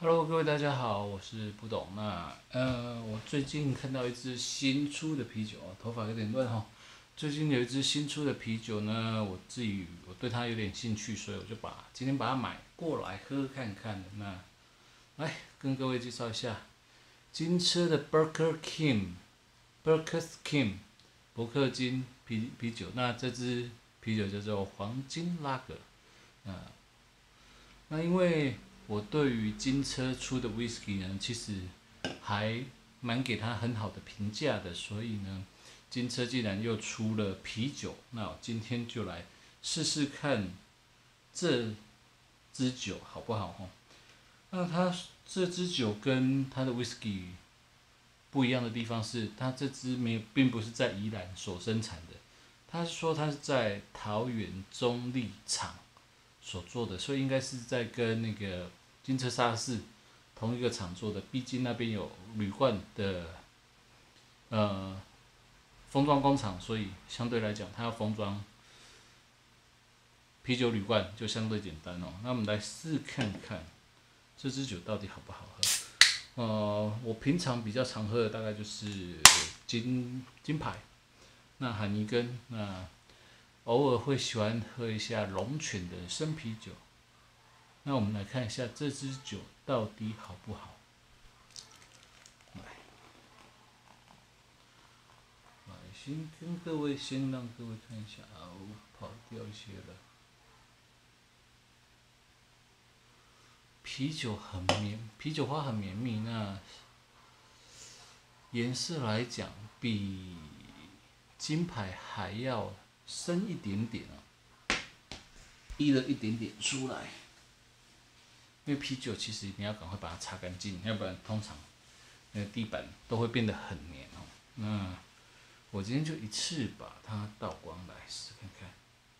Hello，各位大家好，我是不懂。我最近看到一支新出的啤酒，头发有点乱哈。最近有一支新出的啤酒呢，我对它有点兴趣，所以我就今天把它买过来喝看看。来跟各位介绍一下金车的 Burger King 伯克金啤酒。那这支啤酒叫做黄金拉格。因为我对于金车出的 whisky 呢，其实还蛮给它很好的评价的，所以呢，金车既然又出了啤酒，那我今天就来试试看这支酒好不好哈？那它这支酒跟它的 whisky 不一样的地方是，它这支并不是在宜兰所生产的，它说它是在桃园中立厂所做的，所以应该是在跟那个金车沙士同一个厂做的，毕竟那边有铝罐的封装工厂，所以相对来讲，它要封装啤酒铝罐就相对简单哦。那我们来试看看这支酒到底好不好喝。我平常比较常喝的大概就是金牌，那海尼根，偶尔会喜欢喝一下龙泉的生啤酒。那我们来看一下这支酒到底好不好。先让各位看一下跑掉一些了。啤酒花很绵密，那颜色来讲比金牌还要深一点点溢了一点点出来。因为啤酒其实你要赶快把它擦干净，要不然通常那个地板都会变得很黏哦。那我今天就一次把它倒光来试看看。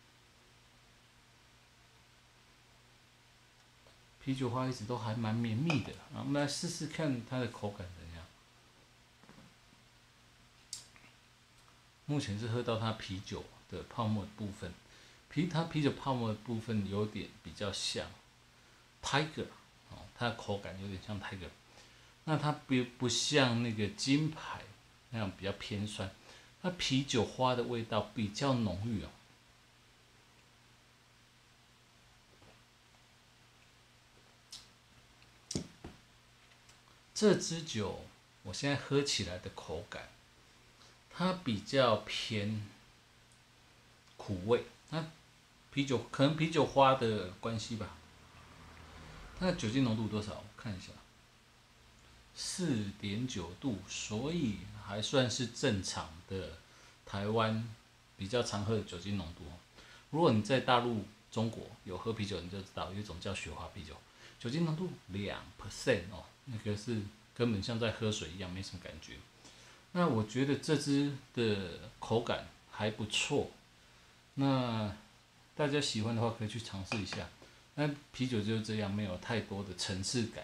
啤酒花一直都还蛮绵密的，我们来试试看它的口感怎样。目前是喝到它啤酒的泡沫的部分，它啤酒泡沫的部分有点比较像 Tiger， 它的口感有点像 Tiger， 那它不像那个金牌那样比较偏酸，它啤酒花的味道比较浓郁哦。这支酒我现在喝起来的口感，它比较偏苦味，可能啤酒花的关系吧。它的酒精浓度多少？我看一下，4.9度，所以还算是正常的台湾比较常喝的酒精浓度。如果你在大陆中国有喝啤酒，你就知道有一种叫雪花啤酒，酒精浓度2%哦，那个是根本像在喝水一样，没什么感觉。那我觉得这支的口感还不错，那大家喜欢的话可以去尝试一下。那啤酒就是这样，没有太多的层次感。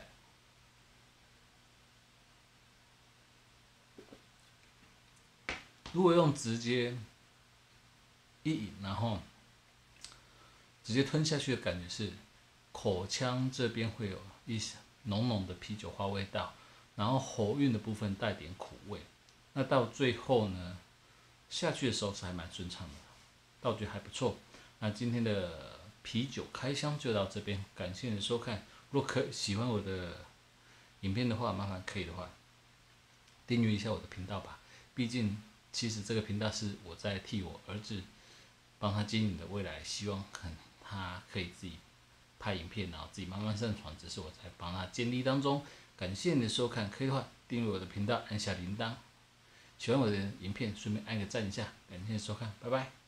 如果用直接一饮，然后直接吞下去的感觉是，口腔这边会有一些浓浓的啤酒花味道，然后喉韵的部分带点苦味。那到最后呢，下去的时候是还蛮顺畅的，倒觉得还不错。那今天的啤酒开箱就到这边，感谢你的收看。如果喜欢我的影片的话，麻烦可以的话订阅一下我的频道吧。毕竟，其实这个频道是我在替我儿子帮他经营的，未来希望他可以自己拍影片，然后自己慢慢上传，只是我在帮他建立当中。感谢你的收看，可以的话订阅我的频道，按下铃铛。喜欢我的影片，顺便按个赞一下，感谢收看，拜拜。